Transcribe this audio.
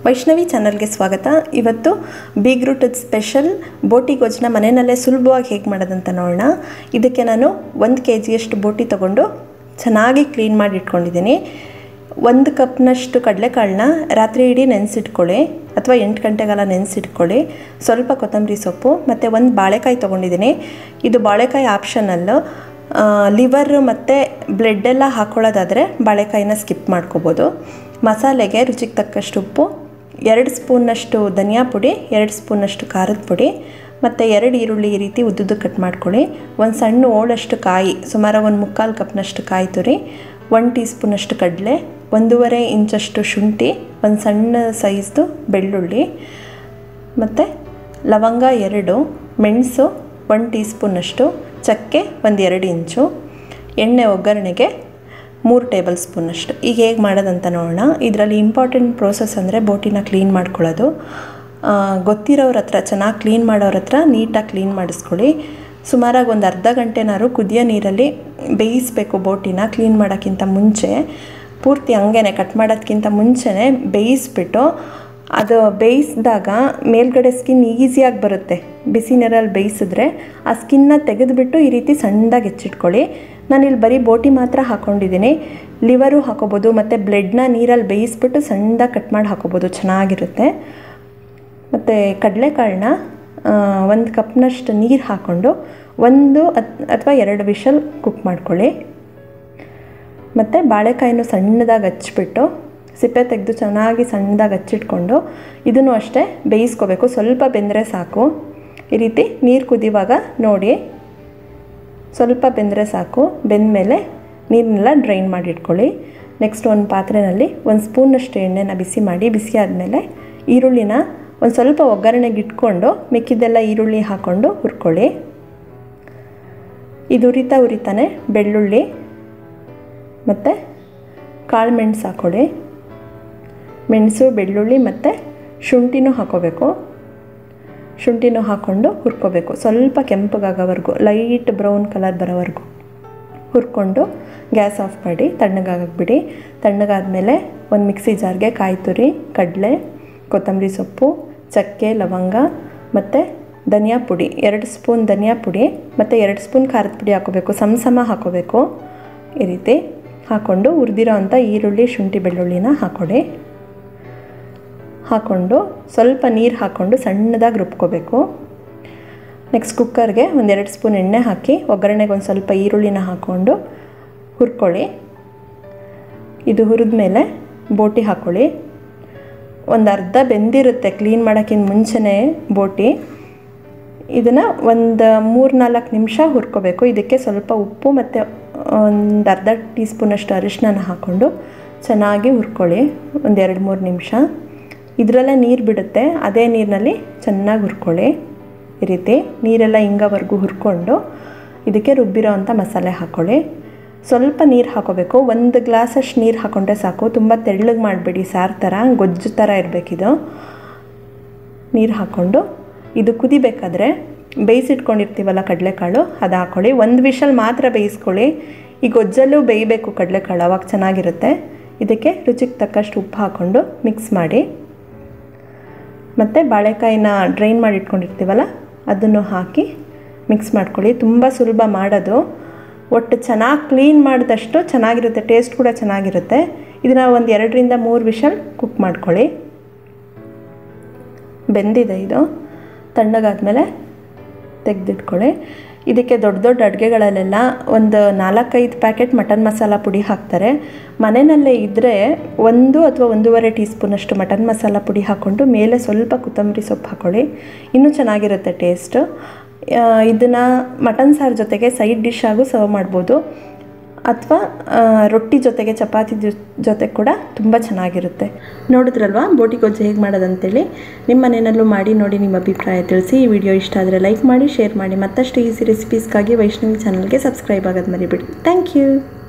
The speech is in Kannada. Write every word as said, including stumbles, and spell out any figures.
ವೈಷ್ಣವಿ ಚಾನಲ್ಗೆ ಸ್ವಾಗತ. ಇವತ್ತು ಬೀಗ್ರೂಟ್ ಸ್ಪೆಷಲ್ ಬೋಟಿ ಗೊಜ್ಜನ್ನ ಮನೆಯಲ್ಲೇ ಸುಲಭವಾಗಿ ಹೇಗೆ ಮಾಡೋದಂತ ನೋಡೋಣ. ಇದಕ್ಕೆ ನಾನು ಒಂದು ಕೆ ಜಿಯಷ್ಟು ಬೋಟಿ ತೊಗೊಂಡು ಚೆನ್ನಾಗಿ ಕ್ಲೀನ್ ಮಾಡಿ ಇಟ್ಕೊಂಡಿದ್ದೀನಿ. ಒಂದು ಕಪ್ನಷ್ಟು ಕಡಲೆಕಾಳನ್ನ ರಾತ್ರಿ ಇಡೀ ನೆನೆಸಿಟ್ಕೊಳ್ಳಿ ಅಥವಾ ಎಂಟು ಗಂಟೆಗೆಲ್ಲ ನೆನೆಸಿಟ್ಕೊಳ್ಳಿ. ಸ್ವಲ್ಪ ಕೊತ್ತಂಬರಿ ಸೊಪ್ಪು ಮತ್ತು ಒಂದು ಬಾಳೆಕಾಯಿ ತೊಗೊಂಡಿದ್ದೀನಿ. ಇದು ಬಾಳೆಕಾಯಿ ಆಪ್ಷನಲ್ಲು. ಲಿವರ್ ಮತ್ತು ಬ್ಲಡ್ಡೆಲ್ಲ ಹಾಕ್ಕೊಳ್ಳೋದಾದರೆ ಬಾಳೆಕಾಯಿನ ಸ್ಕಿಪ್ ಮಾಡ್ಕೋಬೋದು. ಮಸಾಲೆಗೆ ರುಚಿಗೆ ತಕ್ಕಷ್ಟು ಉಪ್ಪು, ಎರಡು ಸ್ಪೂನ್ನಷ್ಟು ಧನಿಯಾ ಪುಡಿ, ಎರಡು ಸ್ಪೂನಷ್ಟು ಖಾರದ ಪುಡಿ ಮತ್ತು ಎರಡು ಈರುಳ್ಳಿ ಈ ರೀತಿ ಉದ್ದುದ್ದು ಕಟ್ ಮಾಡ್ಕೊಳ್ಳಿ. ಒಂದು ಸಣ್ಣ ಓಳಷ್ಟು ಕಾಯಿ, ಸುಮಾರು ಒಂದು ಮುಕ್ಕಾಲು ಕಪ್ನಷ್ಟು ಕಾಯಿ ತುರಿ, ಒಂದು ಟೀ ಸ್ಪೂನಷ್ಟು ಕಡಲೆ, ಒಂದೂವರೆ ಇಂಚಷ್ಟು ಶುಂಠಿ, ಒಂದು ಸಣ್ಣ ಸೈಜ್ದು ಬೆಳ್ಳುಳ್ಳಿ ಮತ್ತು ಲವಂಗ ಎರಡು, ಮೆಣಸು ಒಂದು ಟೀ ಸ್ಪೂನಷ್ಟು, ಚಕ್ಕೆ ಒಂದು ಎರಡು ಇಂಚು, ಎಣ್ಣೆ ಒಗ್ಗರಣೆಗೆ ಮೂರು ಟೇಬಲ್ ಸ್ಪೂನಷ್ಟು. ಈಗ ಹೇಗೆ ಮಾಡೋದಂತ ನೋಡೋಣ. ಇದರಲ್ಲಿ ಇಂಪಾರ್ಟೆಂಟ್ ಪ್ರೋಸೆಸ್ ಅಂದರೆ ಬೋಟಿನ ಕ್ಲೀನ್ ಮಾಡ್ಕೊಳ್ಳೋದು. ಗೊತ್ತಿರೋರ ಹತ್ರ, ಚೆನ್ನಾಗಿ ಕ್ಲೀನ್ ಮಾಡೋರ ಹತ್ರ ನೀಟಾಗಿ ಕ್ಲೀನ್ ಮಾಡಿಸ್ಕೊಳ್ಳಿ. ಸುಮಾರಾಗಿ ಒಂದು ಅರ್ಧ ಗಂಟೆನಾರು ಕುದಿಯೋ ನೀರಲ್ಲಿ ಬೇಯಿಸಬೇಕು ಬೋಟಿನ. ಕ್ಲೀನ್ ಮಾಡೋಕ್ಕಿಂತ ಮುಂಚೆ ಪೂರ್ತಿ ಹಂಗೇ ಕಟ್ ಮಾಡೋದಕ್ಕಿಂತ ಮುಂಚೆನೇ ಬೇಯಿಸ್ಬಿಟ್ಟು, ಅದು ಬೇಯಿಸಿದಾಗ ಮೇಲ್ಗಡೆ ಸ್ಕಿನ್ ಈಸಿಯಾಗಿ ಬರುತ್ತೆ. ಬಿಸಿ ನೀರಲ್ಲಿ ಬೇಯಿಸಿದ್ರೆ ಆ ಸ್ಕಿನ್ನ ತೆಗೆದುಬಿಟ್ಟು ಈ ರೀತಿ ಸಣ್ಣದಾಗಿ ಹೆಚ್ಚಿಟ್ಕೊಳ್ಳಿ. ನಾನಿಲ್ಲಿ ಬರೀ ಬೋಟಿ ಮಾತ್ರ ಹಾಕ್ಕೊಂಡಿದ್ದೀನಿ. ಲಿವರು ಹಾಕೋಬೋದು ಮತ್ತು ಬ್ಲೆಡ್ನ ನೀರಲ್ಲಿ ಬೇಯಿಸ್ಬಿಟ್ಟು ಸಣ್ಣದಾಗಿ ಕಟ್ ಮಾಡಿ ಹಾಕೋಬೋದು, ಚೆನ್ನಾಗಿರುತ್ತೆ. ಮತ್ತು ಕಡಲೆಕಾಳನ್ನ ಒಂದು ಕಪ್ನಷ್ಟು ನೀರು ಹಾಕ್ಕೊಂಡು ಒಂದು ಅಥವಾ ಎರಡು ವಿಷಲ್ ಕುಕ್ ಮಾಡ್ಕೊಳ್ಳಿ. ಮತ್ತು ಬಾಳೆಕಾಯಿನೂ ಸಣ್ಣದಾಗಿ ಹಚ್ಬಿಟ್ಟು ಸಿಪ್ಪೆ ತೆಗೆದು ಚೆನ್ನಾಗಿ ಸಣ್ಣದಾಗಿ ಹಚ್ಚಿಟ್ಕೊಂಡು ಇದನ್ನು ಅಷ್ಟೇ ಬೇಯಿಸ್ಕೋಬೇಕು. ಸ್ವಲ್ಪ ಬೆಂದರೆ ಸಾಕು. ಈ ರೀತಿ ನೀರು ಕುದಿಯುವಾಗ ನೋಡಿ, ಸ್ವಲ್ಪ ಬೆಂದರೆ ಸಾಕು. ಬೆಂದಮೇಲೆ ನೀರನ್ನೆಲ್ಲ ಡ್ರೈನ್ ಮಾಡಿ ಇಟ್ಕೊಳ್ಳಿ. ನೆಕ್ಸ್ಟ್ ಒಂದು ಪಾತ್ರೆಯಲ್ಲಿ ಒಂದು ಸ್ಪೂನಷ್ಟು ಎಣ್ಣೆನ ಬಿಸಿ ಮಾಡಿ, ಬಿಸಿ ಆದಮೇಲೆ ಈರುಳ್ಳಿನ ಒಂದು ಸ್ವಲ್ಪ ಒಗ್ಗರಣೆಗೆ ಇಟ್ಕೊಂಡು ಮಿಕ್ಕಿದ್ದೆಲ್ಲ ಈರುಳ್ಳಿ ಹಾಕ್ಕೊಂಡು ಹುರ್ಕೊಳ್ಳಿ. ಇದು ಉರಿತಾ ಉರಿತಾನೆ ಬೆಳ್ಳುಳ್ಳಿ ಮತ್ತು ಕಾಳು ಮೆಣಸು ಹಾಕ್ಕೊಳ್ಳಿ. ಮೆಣಸು, ಬೆಳ್ಳುಳ್ಳಿ ಮತ್ತು ಶುಂಠಿನೂ ಹಾಕ್ಕೋಬೇಕು. ಶುಂಠಿನೂ ಹಾಕ್ಕೊಂಡು ಹುರ್ಕೋಬೇಕು. ಸ್ವಲ್ಪ ಕೆಂಪಗಾಗೋವರೆಗೂ, ಲೈಟ್ ಬ್ರೌನ್ ಕಲರ್ ಬರೋವರೆಗೂ ಹುರ್ಕೊಂಡು ಗ್ಯಾಸ್ ಆಫ್ ಮಾಡಿ ತಣ್ಣಗಾಗಬಿಡಿ. ತಣ್ಣಗಾದಮೇಲೆ ಒಂದು ಮಿಕ್ಸಿ ಜಾರ್ಗೆ ಕಾಯಿ ತುರಿ, ಕಡಲೆ, ಕೊತ್ತಂಬರಿ ಸೊಪ್ಪು, ಚಕ್ಕೆ, ಲವಂಗ ಮತ್ತು ಧನಿಯಾ ಪುಡಿ, ಎರಡು ಸ್ಪೂನ್ ಧನಿಯಾ ಪುಡಿ ಮತ್ತು ಎರಡು ಸ್ಪೂನ್ ಖಾರದ ಪುಡಿ ಹಾಕ್ಕೋಬೇಕು. ಸಮ ಸಮ ಹಾಕ್ಕೋಬೇಕು. ಈ ರೀತಿ ಹಾಕ್ಕೊಂಡು ಹುರಿದಿರೋ ಅಂಥ ಈರುಳ್ಳಿ, ಶುಂಠಿ, ಬೆಳ್ಳುಳ್ಳಿನ ಹಾಕ್ಕೊಡಿ. ಹಾಕ್ಕೊಂಡು ಸ್ವಲ್ಪ ನೀರು ಹಾಕ್ಕೊಂಡು ಸಣ್ಣದಾಗಿ ರುಬ್ಕೋಬೇಕು. ನೆಕ್ಸ್ಟ್ ಕುಕ್ಕರ್ಗೆ ಒಂದೆರಡು ಸ್ಪೂನ್ ಎಣ್ಣೆ ಹಾಕಿ ಒಗ್ಗರಣೆಗೆ ಒಂದು ಸ್ವಲ್ಪ ಈರುಳ್ಳಿನ ಹಾಕ್ಕೊಂಡು ಹುರ್ಕೊಳ್ಳಿ. ಇದು ಹುರಿದ ಮೇಲೆ ಬೋಟಿ ಹಾಕ್ಕೊಳ್ಳಿ. ಒಂದು ಅರ್ಧ ಬೆಂದಿರುತ್ತೆ ಕ್ಲೀನ್ ಮಾಡೋಕ್ಕಿಂತ ಮುಂಚೆನೇ ಬೋಟಿ. ಇದನ್ನು ಒಂದು ಮೂರು ನಾಲ್ಕು ನಿಮಿಷ ಹುರ್ಕೋಬೇಕು. ಇದಕ್ಕೆ ಸ್ವಲ್ಪ ಉಪ್ಪು ಮತ್ತು ಒಂದು ಅರ್ಧ ಟೀ ಸ್ಪೂನಷ್ಟು ಅರಿಶಿನ ಹಾಕ್ಕೊಂಡು ಚೆನ್ನಾಗಿ ಹುರ್ಕೊಳ್ಳಿ ಒಂದು ಎರಡು ಮೂರು ನಿಮಿಷ. ಇದರಲ್ಲೇ ನೀರು ಬಿಡುತ್ತೆ, ಅದೇ ನೀರಿನಲ್ಲಿ ಚೆನ್ನಾಗಿ ಹುರ್ಕೊಳ್ಳಿ. ಈ ರೀತಿ ನೀರೆಲ್ಲ ಹಿಂಗೋವರೆಗೂ ಹುರ್ಕೊಂಡು ಇದಕ್ಕೆ ರುಬ್ಬಿರೋ ಅಂಥ ಮಸಾಲೆ ಹಾಕ್ಕೊಳ್ಳಿ. ಸ್ವಲ್ಪ ನೀರು ಹಾಕ್ಕೋಬೇಕು. ಒಂದು ಗ್ಲಾಸಷ್ಟು ನೀರು ಹಾಕ್ಕೊಂಡ್ರೆ ಸಾಕು. ತುಂಬ ತೆಳ್ಳಗೆ ಮಾಡಿಬಿಡಿ, ಸಾರು ಥರ ಗೊಜ್ಜು ಥರ ಇರಬೇಕಿದು. ನೀರು ಹಾಕ್ಕೊಂಡು ಇದು ಕುದಿಬೇಕಾದ್ರೆ ಬೇಯಿಸಿಟ್ಕೊಂಡಿರ್ತೀವಲ್ಲ ಕಡಲೆಕಾಳು, ಅದು ಹಾಕ್ಕೊಳ್ಳಿ. ಒಂದು ವಿಷಲ್ ಮಾತ್ರ ಬೇಯಿಸ್ಕೊಳ್ಳಿ. ಈ ಗೊಜ್ಜಲ್ಲೂ ಬೇಯಬೇಕು ಕಡಲೆಕಾಳು, ಅವಾಗ ಚೆನ್ನಾಗಿರುತ್ತೆ. ಇದಕ್ಕೆ ರುಚಿಗೆ ತಕ್ಕಷ್ಟು ಉಪ್ಪು ಹಾಕ್ಕೊಂಡು ಮಿಕ್ಸ್ ಮಾಡಿ ಮತ್ತು ಬಾಳೆಕಾಯಿನ ಡ್ರೈನ್ ಮಾಡಿ ಇಟ್ಕೊಂಡಿರ್ತೀವಲ್ಲ ಅದನ್ನು ಹಾಕಿ ಮಿಕ್ಸ್ ಮಾಡ್ಕೊಳ್ಳಿ. ತುಂಬ ಸುಲಭ ಮಾಡೋದು. ಒಟ್ಟು ಚೆನ್ನಾಗಿ ಕ್ಲೀನ್ ಮಾಡಿದಷ್ಟು ಚೆನ್ನಾಗಿರುತ್ತೆ, ಟೇಸ್ಟ್ ಕೂಡ ಚೆನ್ನಾಗಿರುತ್ತೆ. ಇದನ್ನು ಒಂದು ಎರಡರಿಂದ ಮೂರು ವಿಷಲ್ ಕುಕ್ ಮಾಡ್ಕೊಳ್ಳಿ. ಬೆಂದಿದೆ ಇದು. ತಣ್ಣಗಾದ್ಮೇಲೆ ತೆಗೆದಿಟ್ಕೊಳ್ಳಿ. ಇದಕ್ಕೆ ದೊಡ್ಡ ದೊಡ್ಡ ಅಡುಗೆಗಳಲ್ಲೆಲ್ಲ ಒಂದು ನಾಲ್ಕೈದು ಪ್ಯಾಕೆಟ್ ಮಟನ್ ಮಸಾಲ ಪುಡಿ ಹಾಕ್ತಾರೆ. ಮನೆಯಲ್ಲೇ ಇದ್ದರೆ ಒಂದು ಅಥವಾ ಒಂದೂವರೆ ಟೀ ಸ್ಪೂನಷ್ಟು ಮಟನ್ ಮಸಾಲ ಪುಡಿ ಹಾಕ್ಕೊಂಡು ಮೇಲೆ ಸ್ವಲ್ಪ ಕೊತ್ತಂಬರಿ ಸೊಪ್ಪು ಹಾಕ್ಕೊಳ್ಳಿ. ಇನ್ನೂ ಚೆನ್ನಾಗಿರುತ್ತೆ ಟೇಸ್ಟು. ಇದನ್ನು ಮಟನ್ ಸಾರು ಜೊತೆಗೆ ಸೈಡ್ ಡಿಶ್ ಆಗೂ ಸರ್ವ್ ಮಾಡ್ಬೋದು, ಅಥವಾ ರೊಟ್ಟಿ ಜೊತೆಗೆ, ಚಪಾತಿ ಜೊತೆ ಕೂಡ ತುಂಬ ಚೆನ್ನಾಗಿರುತ್ತೆ. ನೋಡಿದ್ರಲ್ವಾ ಬೋಟಿ ಗೊಜ್ಜು ಹೇಗೆ ಮಾಡೋದಂತೇಳಿ. ನಿಮ್ಮ ಮನೆಯಲ್ಲೂ ಮಾಡಿ ನೋಡಿ, ನಿಮ್ಮ ಅಭಿಪ್ರಾಯ ತಿಳಿಸಿ. ಈ ವಿಡಿಯೋ ಇಷ್ಟ ಆದರೆ ಲೈಕ್ ಮಾಡಿ, ಶೇರ್ ಮಾಡಿ. ಮತ್ತಷ್ಟು ಈಸಿ ರೆಸಿಪೀಸ್ಗಾಗಿ ವೈಷ್ಣವಿ ಚಾನಲ್ಗೆ ಸಬ್ಸ್ಕ್ರೈಬ್ ಆಗೋದು ಮರಿಬೇಡಿ. Thank you.